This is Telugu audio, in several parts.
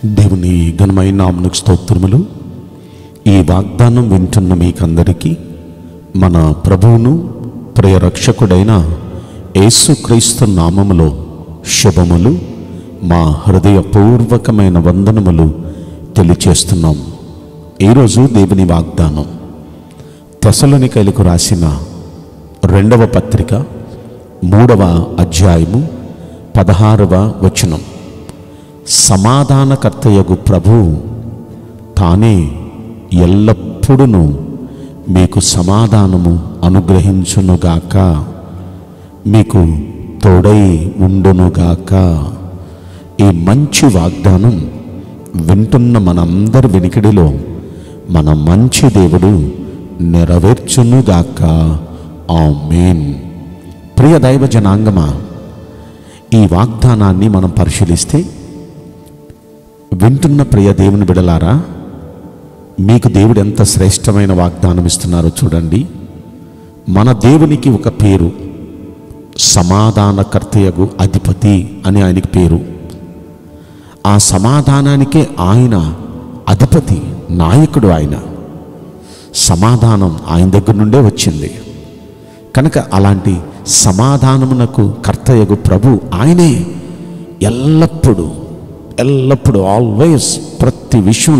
దేవుని ఘనమైన నామమునకు స్తోత్రములు. ఈ వాగ్దానం వింటున్న మీకందరికీ మన ప్రభువును ప్రియ రక్షకుడైన యేసుక్రీస్తు నామములో శుభములు, మా హృదయపూర్వకమైన వందనములు తెలియచేస్తున్నాం. ఈరోజు దేవుని వాగ్దానం తెస్సలోనికైలకు రాసిన 2వ పత్రిక 3వ అధ్యాయము 16వ వచనం. సమాధానకర్తయగు ప్రభువు తానే ఎల్లప్పుడూ మీకు సమాధానము అనుగ్రహించునుగాక, మీకు తోడై ఉండునుగాక. ఈ మంచి వాగ్దానం వింటున్న మనందరి వెనుకడిలో మన మంచి దేవుడు నెరవేర్చునుగాక. ఆమేన్. ప్రియ దైవ జనాంగమా, ఈ వాగ్దానాన్ని మనం పరిశీలిస్తే, వింటున్న ప్రియ దేవుని బిడలారా, మీకు దేవుడు ఎంత శ్రేష్టమైన వాగ్దానం ఇస్తున్నారో చూడండి. మన దేవునికి ఒక పేరు, సమాధానకర్తయగు అధిపతి అని ఆయనకి పేరు. ఆ సమాధానానికే ఆయన అధిపతి, నాయకుడు. ఆయన సమాధానం ఆయన దగ్గర నుండే వచ్చింది కనుక అలాంటి సమాధానమునకు కర్తయగు ప్రభు ఆయనే ఎల్లప్పుడూ ఆల్వేస్ ప్రతి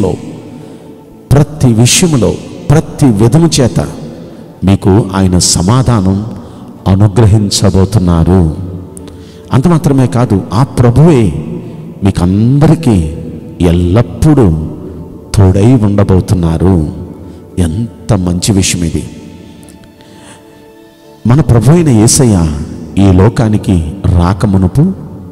విషయంలో ప్రతి విధము చేత మీకు ఆయన సమాధానం అనుగ్రహించబోతున్నారు. అంత మాత్రమే కాదు, ఆ ప్రభువే మీకు అందరికీ ఎల్లప్పుడూ తోడై ఉండబోతున్నారు. ఎంత మంచి విషయం ఇది! మన ప్రభు అయిన యేసయ్య ఈ లోకానికి రాకమునుపు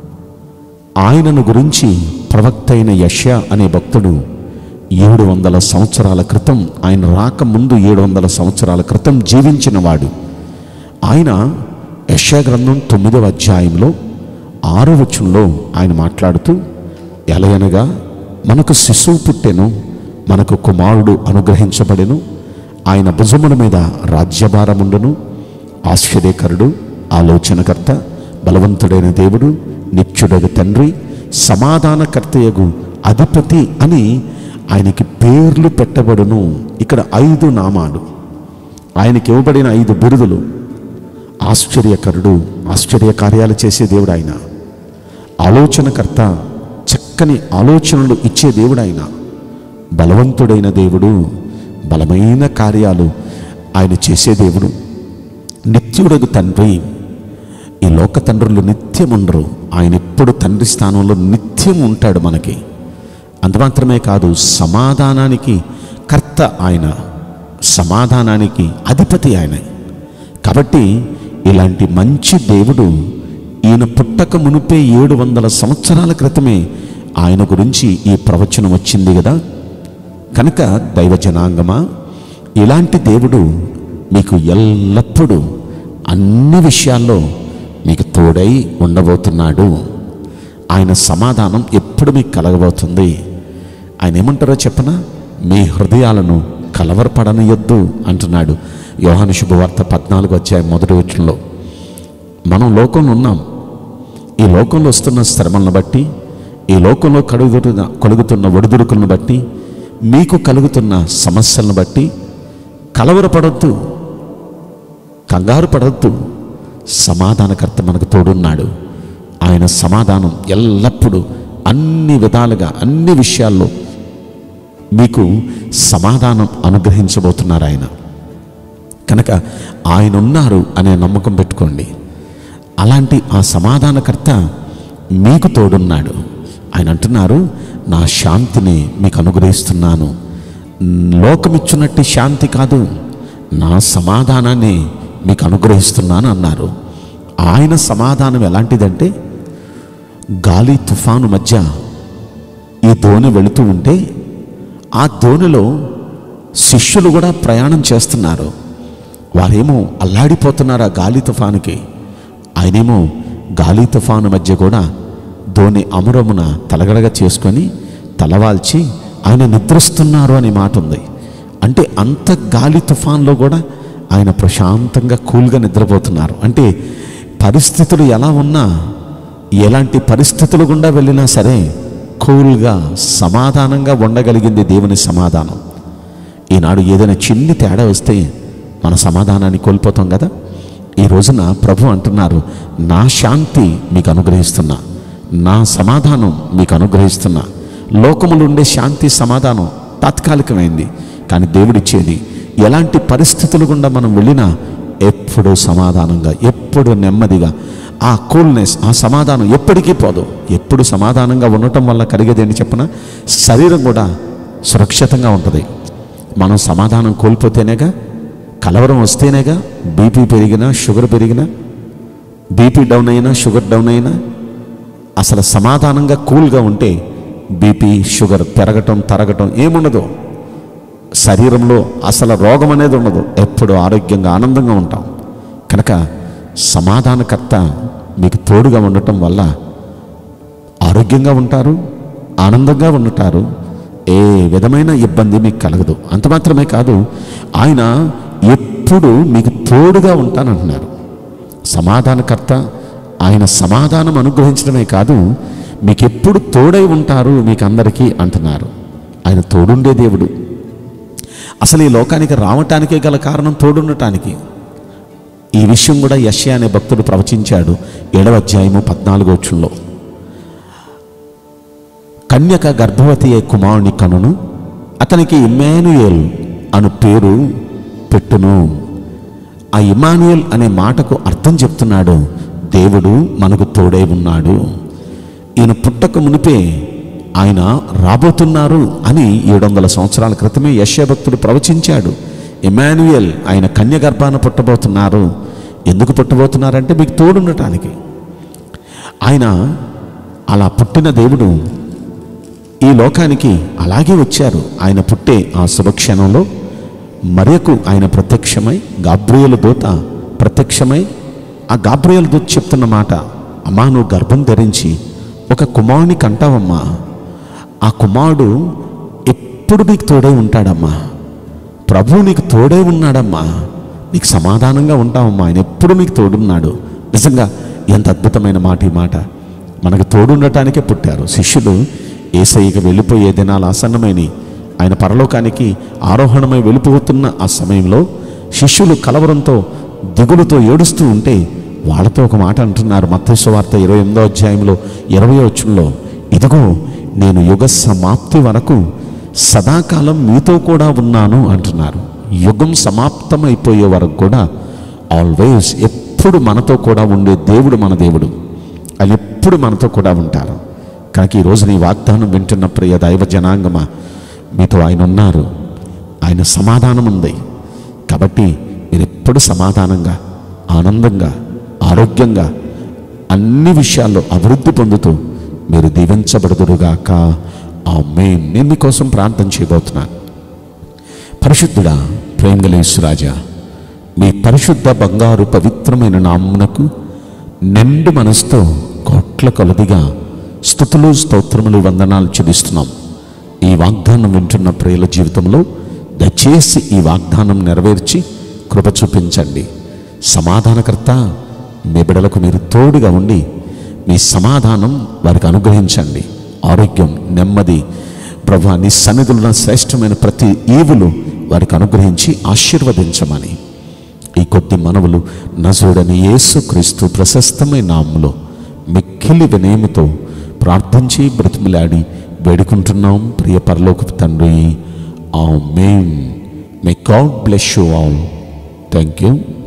ఆయనను గురించి ప్రవక్త అయిన యెషయా అనే భక్తుడు 700 సంవత్సరాల క్రితం, ఆయన రాకముందు 700 సంవత్సరాల క్రితం జీవించిన వాడు. ఆయన యెషయా గ్రంథం 9వ అధ్యాయంలో 6వ వచనంలో ఆయన మాట్లాడుతూ, ఎలయనగా మనకు శిశువు పుట్టెను, మనకు కుమారుడు అనుగ్రహించబడెను, ఆయన భుజముల మీద రాజ్యభారముండును, ఆశ్చర్యకరుడు, ఆలోచనకర్త, బలవంతుడైన దేవుడు, నిత్యుడగు తండ్రి, సమాధానకర్తయగు అధిపతి అని ఆయనకి పేర్లు పెట్టబడును. ఇక్కడ 5 నామాలు, ఆయనకి ఇవ్వబడిన 5 బిరుదులు. ఆశ్చర్యకరుడు, ఆశ్చర్య కార్యాలు చేసే దేవుడు ఆయన. ఆలోచనకర్త, చక్కని ఆలోచనలు ఇచ్చే దేవుడు ఆయన. బలవంతుడైన దేవుడు, బలమైన కార్యాలు ఆయన చేసే దేవుడు. నిత్యుడగు తండ్రి, ఈ లోక తండ్రులు నిత్యం ఉండరు, ఆయన ఎప్పుడు తండ్రి స్థానంలో నిత్యం ఉంటాడు మనకి. అంత మాత్రమే కాదు, సమాధానానికి కర్త ఆయన, సమాధానానికి అధిపతి ఆయన. కాబట్టి ఇలాంటి మంచి దేవుడు ఈయన పుట్టక మునిపే 700 సంవత్సరాల క్రితమే ఆయన గురించి ఈ ప్రవచనం వచ్చింది కదా. కనుక దైవ జనాంగమా, ఇలాంటి దేవుడు మీకు ఎల్లప్పుడూ అన్ని విషయాల్లో మీకు తోడై ఉండబోతున్నాడు. ఆయన సమాధానం ఎప్పుడు మీకు కలగబోతుంది. ఆయన ఏమంటారో చెప్పనా? మీ హృదయాలను కలవరపడనియొద్దు అంటున్నాడు. యోహాను శుభవార్త 14వ అధ్యాయం 1వ వచనంలో. మనం లోకంలో ఉన్నాం. ఈ లోకంలో వస్తున్న శ్రమలను బట్టి, ఈ లోకంలో కలుగుతున్న ఒడిదుడుకులను బట్టి, మీకు కలుగుతున్న సమస్యలను బట్టి కలవరపడద్దు, కంగారు పడద్దు. సమాధానకర్త మనకు తోడున్నాడు. ఆయన సమాధానం ఎల్లప్పుడూ అన్ని విధాలుగా అన్ని విషయాల్లో మీకు సమాధానం అనుగ్రహించబోతున్నారు ఆయన. కనుక ఆయన ఉన్నారు అనే నమ్మకం పెట్టుకోండి. అలాంటి ఆ సమాధానకర్త మీకు తోడున్నాడు. ఆయన అంటున్నారు, నా శాంతిని మీకు అనుగ్రహిస్తున్నాను. లోకమిచ్చున్నట్టు శాంతి కాదు, నా సమాధానాన్ని మీకు అనుగ్రహిస్తున్నాను అన్నారు. ఆయన సమాధానం ఎలాంటిదంటే, గాలి తుఫాను మధ్య ఈ దోణి వెళుతూ ఉంటే ఆ దోణిలో శిష్యులు కూడా ప్రయాణం చేస్తున్నారు. వారేమో అల్లాడిపోతున్నారు ఆ గాలి తుఫానుకి. ఆయనేమో గాలి తుఫాను మధ్య కూడా దోణి అమరమున తలగడగా చేసుకొని తలవాల్చి ఆయన నిద్రిస్తున్నారు అనే మాట ఉంది. అంటే అంత గాలి తుఫాన్లో కూడా ఆయన ప్రశాంతంగా కూల్గా నిద్రపోతున్నారు. అంటే పరిస్థితులు ఎలా ఉన్నా, ఎలాంటి పరిస్థితులు గుండా వెళ్ళినా సరే కూల్గా సమాధానంగా ఉండగలిగింది దేవుని సమాధానం. ఈనాడు ఏదైనా చిన్ని తేడా వస్తే మన సమాధానాన్ని కోల్పోతాం కదా. ఈ రోజున ప్రభు అంటున్నారు, నా శాంతి మీకు అనుగ్రహిస్తున్నా, నా సమాధానం మీకు అనుగ్రహిస్తున్నా. లోకములో ఉండే శాంతి సమాధానం తాత్కాలికమైంది, కానీ దేవుడిచ్చేది ఎలాంటి పరిస్థితులు గుండా మనం వెళ్ళినా ఎప్పుడూ సమాధానంగా, ఎప్పుడు నెమ్మదిగా, ఆ కూల్నెస్, ఆ సమాధానం ఎప్పటికీ పోదు. ఎప్పుడు సమాధానంగా ఉండటం వల్ల కలిగేదేంటి చెప్పనా? శరీరం కూడా సురక్షితంగా ఉంటుంది. మనం సమాధానం కోల్పోతేనేగా, కలవరం వస్తేనేగా బీపీ పెరిగినా, షుగర్ పెరిగినా, బీపీ డౌన్ అయినా, షుగర్ డౌన్ అయినా, అసలు సమాధానంగా కూల్గా ఉంటే బీపీ, షుగర్ పెరగటం తరగటం ఏముండదు. శరీరంలో అసలు రోగం అనేది ఉండదు. ఎప్పుడు ఆరోగ్యంగా ఆనందంగా ఉంటాం. కనుక సమాధానకర్త మీకు తోడుగా ఉండటం వల్ల ఆరోగ్యంగా ఉంటారు, ఆనందంగా ఉంటారు. ఏ విధమైన ఇబ్బంది మీకు కలగదు. అంత మాత్రమే కాదు, ఆయన ఎప్పుడు మీకు తోడుగా ఉంటానంటున్నారు. సమాధానకర్త ఆయన సమాధానం అనుగ్రహించడమే కాదు, మీకు ఎప్పుడు తోడై ఉంటారు మీకు అందరికీ అంటున్నారు. ఆయన తోడుండే దేవుడు. అసలు ఈ లోకానికి రావటానికే గల కారణం తోడుండటానికి. ఈ విషయం కూడా యెషయా అనే భక్తుడు ప్రవచించాడు 7వ అధ్యాయము 14వ వచనంలో. కన్యక గర్భవతి అయి కుమారుని కనును, అతనికి ఇమ్మానుయేల్ అను పేరు పెట్టును. ఆ ఇమ్మానుయేల్ అనే మాటకు అర్థం చెప్తున్నాడు, దేవుడు మనకు తోడై ఉన్నాడు. ఈయన పుట్టక మునిపే ఆయన రాబోతున్నారు అని 700 సంవత్సరాల క్రితమే యెషయా భక్తుడు ప్రవచించాడు. ఇమ్మానుయేల్, ఆయన కన్య గర్భాన పుట్టబోతున్నారు. ఎందుకు పుట్టబోతున్నారంటే మీకు తోడుండటానికి. ఆయన అలా పుట్టిన దేవుడు ఈ లోకానికి అలాగే వచ్చారు. ఆయన పుట్టే ఆ శుభక్షణంలో మరియకు ఆయన ప్రత్యక్షమై, గాబ్రియేలు దూత ప్రత్యక్షమై, ఆ గాబ్రియేలు దూత చెప్తున్న మాట, అమ్మా నువ్వు గర్భం ధరించి ఒక కుమారుని కంటావమ్మా. ఆ కుమారుడు ఎప్పుడు నీకు తోడై ఉంటాడమ్మా. ప్రభువు నీకు తోడై ఉన్నాడమ్మా. నీకు సమాధానంగా ఉంటావమ్మా. ఆయన ఎప్పుడు నీకు తోడున్నాడు. నిజంగా ఎంత అద్భుతమైన మాట ఈ మాట. మనకు తోడుండటానికే పుట్టారు. శిష్యులు యేసయ్యకి వెళ్ళిపోయే దినాలు ఆసన్నమైనవి. ఆయన పరలోకానికి ఆరోహణమై వెళ్ళిపోతున్న ఆ సమయంలో శిష్యులు కలవరంతో, దిగులుతో ఏడుస్తూ ఉంటే వాళ్ళతో ఒక మాట అంటున్నారు. మత్తయి సువార్త 28వ అధ్యాయంలో 20వ వచనంలో, ఇదిగో నేను యుగ సమాప్తి వరకు సదాకాలం మీతో కూడా ఉన్నాను అంటున్నారు. యుగం సమాప్తమైపోయే వరకు కూడా ఆల్వేస్, ఎప్పుడు మనతో కూడా ఉండే దేవుడు మన దేవుడు. ఆయన ఎప్పుడు మనతో కూడా ఉంటారు. కనుక ఈరోజు నీ వాగ్దానం వింటున్న ప్రియ దైవ జనాంగమా, మీతో ఆయన ఉన్నారు. ఆయన సమాధానం ఉంది. కాబట్టి మీరు ఎప్పుడు సమాధానంగా, ఆనందంగా, ఆరోగ్యంగా, అన్ని విషయాల్లో అభివృద్ధి పొందుతూ మీరు దీవించబడుదురుగాక. ఆమేన్. నేను మీకోసం ప్రార్థన చేయబోతున్నాను. పరిశుద్ధుడా, ప్రేమగల యేసురాజా, మీ పరిశుద్ధ బంగారు పవిత్రమైన నామమునకు నిండు మనసుతో కోట్ల కొలదిగా స్తుతులు, స్తోత్రములు, వందనాలు చెల్లిస్తున్నాం. ఈ వాగ్దానం వింటున్న ప్రియుల జీవితంలో దయచేసి ఈ వాగ్దానం నెరవేర్చి కృప చూపించండి. సమాధానకర్త, మీ బిడ్డలకు మీరు తోడుగా ఉండి మీ సమాధానం వారికి అనుగ్రహించండి. ఆరోగ్యం, నెమ్మది, ప్రభువా నీ సన్నిధిలో శ్రేష్టమైన ప్రతి ఈవులు వారికి అనుగ్రహించి ఆశీర్వదించమని ఈ కొద్ది మనవులు నజరుడైన యేసుక్రీస్తు ప్రశస్తమైన నామములో మిక్కిలి వినయముతో ప్రార్థించి బ్రతిమిలాడి వేడుకుంటున్నాం ప్రియ పరలోకపు తండ్రి. ఆమేన్. May God bless you all. Thank you.